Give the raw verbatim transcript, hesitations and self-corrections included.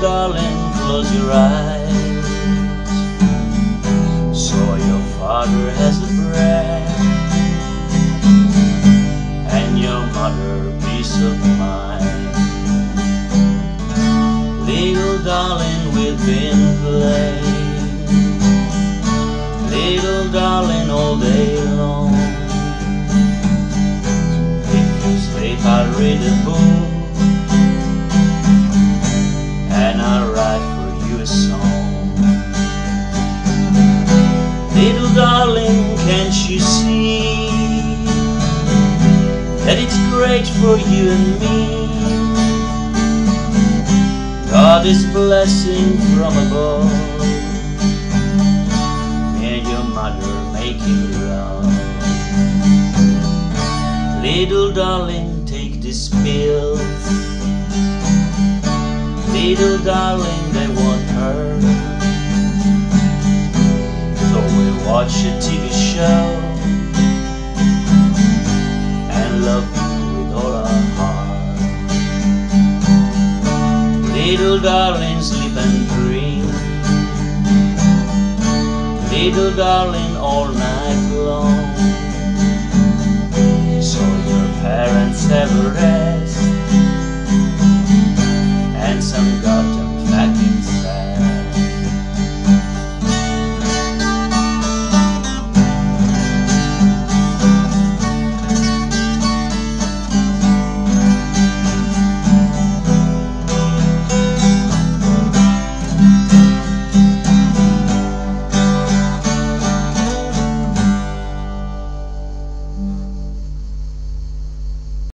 darling, close your eyes. So your father has a bread, and your mother peace of mind. Little darling, we've been playing, little darling, all day long. If you sleep, I'll read a book, and I'll write for you a song. Little darling, can't you see that it's great for you and me? God is blessing from above, me and your mother making love. Little darling, take this pill. Little darling, they won't hurt. So we'll watch a T V show and love you with all our heart. Little darling, sleep and dream. Little darling, all night long. So your parents have a rest and some goddamn fucking